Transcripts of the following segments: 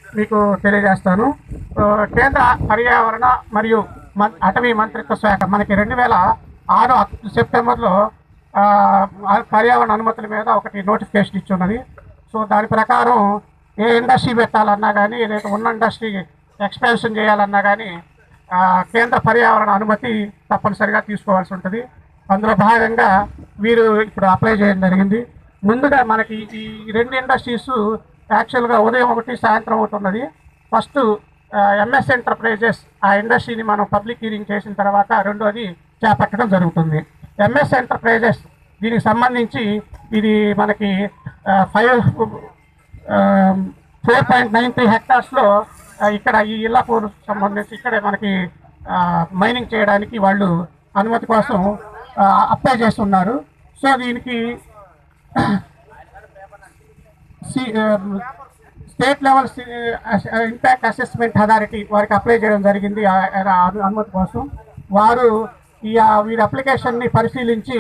మీకు తెలియజేస్తాను. కేంద్ర పర్యావరణ మరియు అటవీ మంత్రిత్వ శాఖ మనకి 2006 సెప్టెంబర్లో పర్యావరణ అనుమతుల మీద ఒకటి నోటిఫికేషన్ ఇచ్చి ఉన్నది. సో దాని ప్రకారం ఏ ఇండస్ట్రీ పెట్టాలన్నా కానీ, లేదా ఉన్న ఇండస్ట్రీ ఎక్స్పాన్షన్ చేయాలన్నా కానీ కేంద్ర పర్యావరణ అనుమతి తప్పనిసరిగా తీసుకోవాల్సి ఉంటుంది. అందులో భాగంగా వీరు ఇప్పుడు అప్లై చేయడం జరిగింది. ముందుగా మనకి ఈ 2 ఇండస్ట్రీస్ యాక్చువల్గా ఉదయం ఒకటి, సాయంత్రం ఒకటి ఉన్నది. ఫస్ట్ ఎంఎస్ ఎంటర్ప్రైజెస్ ఆ ఇండస్ట్రీని మనం పబ్లిక్ హీరింగ్ చేసిన తర్వాత రెండోది చేపట్టడం జరుగుతుంది. ఎంఎస్ ఎంటర్ప్రైజెస్ దీనికి సంబంధించి ఇది మనకి 4.93 హెక్టార్స్లో ఇక్కడ ఈ ఇల్లాపూర్ సంబంధించి ఇక్కడే మనకి మైనింగ్ చేయడానికి వాళ్ళు అనుమతి కోసం అప్లై చేస్తున్నారు. సో దీనికి state level impact assessment authority వారికి అప్లై చేయడం జరిగింది అనుమతి కోసం. వారు వీరి అప్లికేషన్ని పరిశీలించి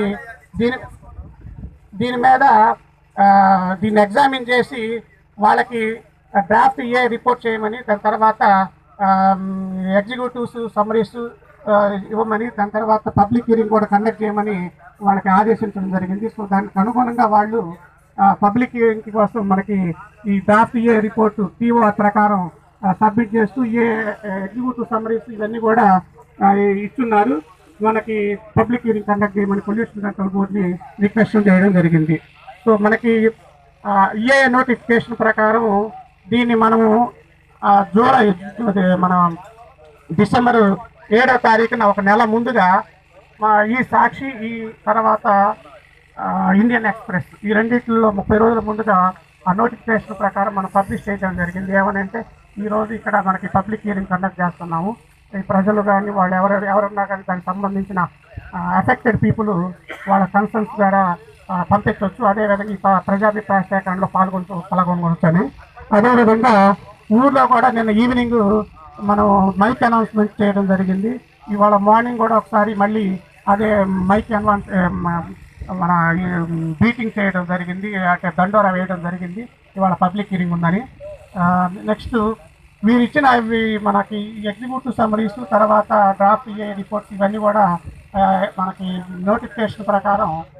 దీని మీద దీన్ని ఎగ్జామిన్ చేసి వాళ్ళకి డ్రాఫ్ట్ రిపోర్ట్ చేయమని, దాని తర్వాత ఎగ్జిక్యూటివ్స్ సమ్మరీస్ ఇవ్వమని, దాని తర్వాత పబ్లిక్ హీరింగ్ కూడా కండక్ట్ చేయమని వాళ్ళకి ఆదేశించడం జరిగింది. సో దానికి అనుగుణంగా వాళ్ళు పబ్లిక్ హీరింగ్ కోసం మనకి ఈ డ్రాఫ్ట్ రిపోర్టు టీఓఆర్ ప్రకారం సబ్మిట్ చేస్తూ ఎగ్జిక్యూటివ్ సమ్మరీస్ ఇవన్నీ కూడా ఇస్తున్నారు. మనకి పబ్లిక్ హీరింగ్ కండక్ట్ చేయమని పొల్యూషన్ కంట్రోల్ బోర్డుని రిక్వెస్ట్ చేయడం జరిగింది. సో మనకి నోటిఫికేషన్ ప్రకారం దీన్ని మనము జూలై మన డిసెంబర్ 7వ తారీఖున ఒక నెల ముందుగా ఈ సాక్షి, ఈ తర్వాత ఇండియన్ ఎక్స్ప్రెస్ ఈ రెండింటిలో 30 రోజుల ముందుగా ఆ నోటిఫికేషన్ ప్రకారం మనం పబ్లిష్ చేయడం జరిగింది. ఏమనంటే ఈరోజు ఇక్కడ మనకి పబ్లిక్ హీరింగ్ కండక్ట్ చేస్తున్నాము. ఈ ప్రజలు కానీ వాళ్ళు ఎవరున్నా కానీ దానికి సంబంధించిన అఫెక్టెడ్ పీపుల్ వాళ్ళ కన్సర్న్స్ ద్వారా పంపించవచ్చు. అదేవిధంగా ఈ ప్రజాభిప్రాయ సేకరణలో పాల్గొనవచ్చని. అదేవిధంగా ఊర్లో కూడా నిన్న ఈవినింగ్ మనం మైక్ అనౌన్స్మెంట్ చేయడం జరిగింది. ఇవాళ మార్నింగ్ కూడా ఒకసారి మళ్ళీ అదే మైక్ మన బీటింగ్ చేయడం జరిగింది, అంటే దండోరా వేయడం జరిగింది. ఇవాళ పబ్లిక్ హీరింగ్ ఉందని. నెక్స్ట్ వీరు ఇచ్చిన మనకి ఎగ్జిక్యూటివ్ సమ్మరీస్, తర్వాత డ్రాఫ్ట్ రిపోర్ట్స్ ఇవన్నీ కూడా మనకి నోటిఫికేషన్ ప్రకారం